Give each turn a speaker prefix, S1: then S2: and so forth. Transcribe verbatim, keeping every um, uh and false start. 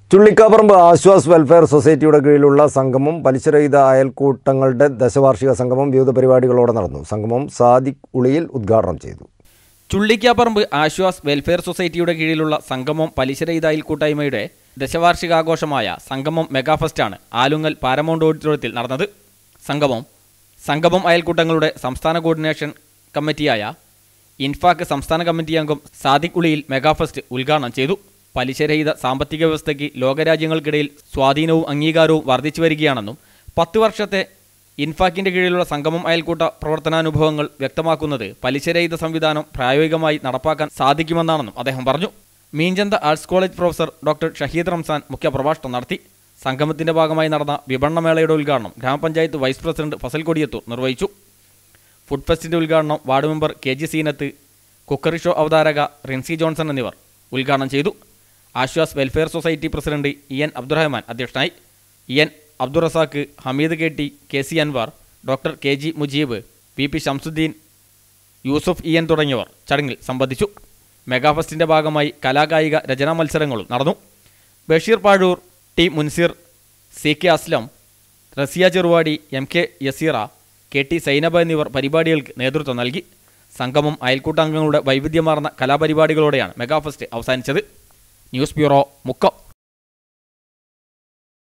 S1: Chullikkaparamba Aswas welfare സൊസൈറ്റിയുടെ കീഴിലുള്ള സംഗമം പലിശരഹിത അയൽക്കൂട്ടങ്ങളുടെ ദശവാർഷിക സംഗമം വിവിധ പരിപാടികളോടെ നടന്നു. സംഗമം സാദിഖ് ഉളിയിൽ ഉദ്ഘാടനം ചെയ്തു.
S2: ചുള്ളിക്കാപ്പറമ്പ് ആശ്വാസ് വെൽഫെയർ സൊസൈറ്റിയുടെ കീഴിലുള്ള സംഗമം പലിശരഹിത അയൽക്കൂട്ടായ്മയുടെ ദശവാർഷികാഘോഷമായ സംഗമം മെഗാഫെസ്റ്റാണ് ആലുങ്ങൽ പാരമൗണ്ട് ഓഡിറ്റോറിയത്തിൽ നടന്നത്. സംഗമം സംഗമം അയൽക്കൂട്ടങ്ങളുടെ സംസ്ഥാന കോർഡിനേഷൻ കമ്മിറ്റിയായ ഇൻഫാക്ക് സംസ്ഥാന കമ്മിറ്റി അംഗം സാദിഖ് ഉളിയിൽ മെഗാഫെസ്റ്റ് ഉദ്ഘാടനം ചെയ്തു. പലിശരഹിത സാമ്പത്തിക വ്യവസ്ഥയ്ക്ക് ലോകരാജ്യങ്ങൾക്കിടയിൽ സ്വാധീനവും അംഗീകാരവും വർദ്ധിച്ചു വരികയാണെന്നും പത്ത് വർഷത്തെ ഇൻഫാക്കിൻ്റെ കീഴിലുള്ള സംഗമം അയൽക്കൂട്ട പ്രവർത്തനാനുഭവങ്ങൾ വ്യക്തമാക്കുന്നത് പലിശരഹിത സംവിധാനം പ്രായോഗികമായി നടപ്പാക്കാൻ സാധിക്കുമെന്നാണെന്നും അദ്ദേഹം പറഞ്ഞു. Meenchanda arts college professor doctor Shaheed Ramzan മുഖ്യപ്രഭാഷണം നടത്തി. സംഗമത്തിൻ്റെ ഭാഗമായി നടന്ന വിപണനമേളയുടെ ഉദ്ഘാടനം ഗ്രാമപഞ്ചായത്ത് വൈസ് പ്രസിഡന്റ് ഫസൽ കൊടിയത്തൂർ നിർവഹിച്ചു. ഫുഡ് ഫെസ്റ്റിൻ്റെ ഉദ്ഘാടനം ward member K G Seenath, cookery show അവതാരക റിൻസി ജോൺസൺ എന്നിവർ ഉദ്ഘാടനം ചെയ്തു. Ashwas welfare society president E N Abdurahman അധ്യക്ഷനായി. E N Abdurazak, Hameed K T, K C Anwar, doctor K G Mujeeb, P P Shamsuddin, Yusuf E N തുടങ്ങിയവർ ചടങ്ങിൽ സംബന്ധിച്ചു. മെഗാഫെസ്റ്റിൻ്റെ ഭാഗമായി കലാകായിക രചനാ മത്സരങ്ങളും നടന്നു. Basheer Pazhoor, T Munsir, C K Aslam, Raziya Cheruvadi, M K Yaseera, K T Sainaba എന്നിവർ പരിപാടികൾക്ക് നേതൃത്വം നൽകി. സംഗമം അയൽക്കൂട്ടാംഗങ്ങളുടെ വൈവിധ്യമാർന്ന കലാപരിപാടികളോടെയാണ് മെഗാഫെസ്റ്റ് അവസാനിച്ചത്. News bureau, Mukkam.